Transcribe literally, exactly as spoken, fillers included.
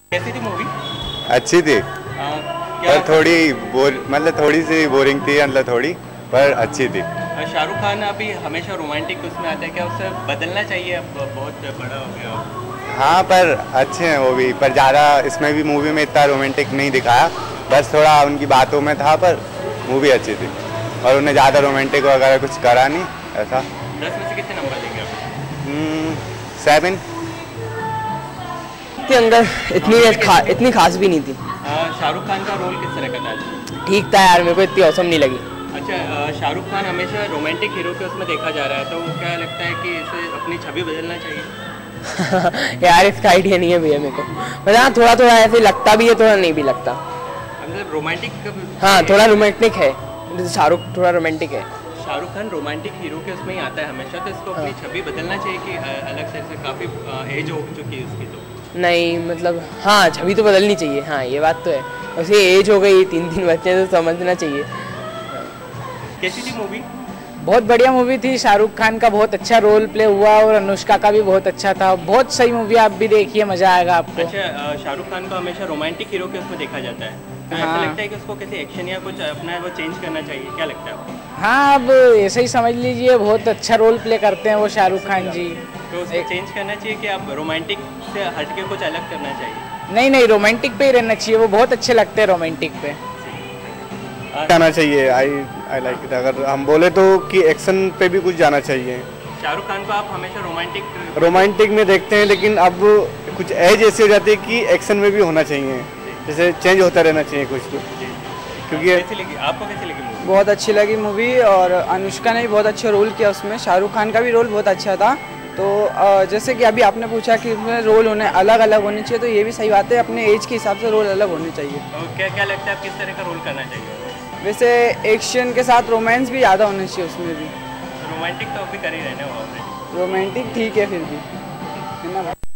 कैसी थी मूवी? अच्छी थी पर थोड़ी बोर मतलब थोड़ी सी बोरिंग थी, मतलब थोड़ी, पर अच्छी थी। शाहरुख खान अभी हमेशा रोमांटिक उसमें आता है, क्या उसे बदलना चाहिए? अब बहुत बड़ा हो गया। हाँ पर अच्छे हैं वो भी, पर ज़्यादा इसमें भी मूवी में इतना रोमांटिक नहीं दिखाया, बस थोड़ा उनकी बातों में था, पर मूवी अच्छी थी और उन्हें ज़्यादा रोमांटिक वगैरह कुछ करा नहीं ऐसा। दस में से कितने नंबर देंगे आप? सेवन के अंदर इतनी खा, इतनी खास भी नहीं थी। शाहरुख खान का रोल किस तरह का था? ठीक था यार, मेरे को इतनी औसम नहीं लगी। अच्छा, शाहरुख खान हमेशा रोमांटिक हीरो के उसमें देखा जा रहा है, तो क्या लगता है कि इसे अपनी छवि बदलना चाहिए? यार इसका आइडिया नहीं है भैया मेरे को, मतलब हाँ थोड़ा थोड़ा ऐसे लगता भी है, थोड़ा नहीं भी लगता। मतलब रोमांटिक? हाँ थोड़ा रोमांटिक है, शाहरुख थोड़ा रोमांटिक है। शाहरुख खान रोमांटिक हीरो के उसमें ही आता है हमेशा, तो इसको अपनी हाँ। छवि बदलना चाहिए कि अलग से, से काफ़ी एज हो चुकी है उसकी? तो नहीं मतलब हाँ छवि तो बदलनी चाहिए, हाँ ये बात तो है। वैसे एज हो गई, तीन तीन बच्चे, तो समझना चाहिए। कैसी थी मूवी? बहुत बढ़िया मूवी थी, शाहरुख खान का बहुत अच्छा रोल प्ले हुआ और अनुष्का का भी बहुत अच्छा था। बहुत सही मूवी, आप भी देखिए, मजा आएगा आपको। अच्छा, शाहरुख खान को हमेशा रोमांटिक हीरो के उसमें देखा जाता है, तो हाँ। ऐसा लगता है कि उसको किसी एक्शन या कुछ अपना वो चेंज करना चाहिए, क्या लगता है आपको? हाँ अब ऐसे ही समझ लीजिए, बहुत अच्छा रोल प्ले करते हैं वो शाहरुख खान जी। तो उसको चेंज करना चाहिए कि आप रोमांटिक से हट के कुछ अलग करना चाहिए? नहीं नहीं, रोमांटिक पे ही रहना चाहिए, वो बहुत अच्छे लगते हैं रोमांटिक पे। जाना चाहिए, आई आई लाइक इट। अगर हम बोले तो कि एक्शन पे भी कुछ जाना चाहिए। शाहरुख खान को आप हमेशा रोमांटिक रोमांटिक में देखते हैं, लेकिन अब कुछ एज ऐसी हो जाती है कि एक्शन में भी होना चाहिए, जैसे चेंज होता रहना चाहिए कुछ तो। क्योंकि कैसी लगी आपको? कैसी लगी मूवी? बहुत अच्छी लगी मूवी, और अनुष्का ने भी बहुत अच्छा रोल किया उसमें। शाहरुख खान का भी रोल बहुत अच्छा था। तो जैसे कि अभी आपने पूछा कि उसमें रोल होने अलग अलग होने चाहिए, तो ये भी सही बात है, अपने एज के हिसाब से रोल अलग होने चाहिए। तो क्या क्या लगता है आप किस तरह का रोल करना चाहिए? वैसे एक्शन के साथ रोमांस भी ज़्यादा होना चाहिए उसमें भी। रोमांटिक तो अभी कर ही रहने हो आपने। रोमांटिक ठीक है फिर भी, है ना।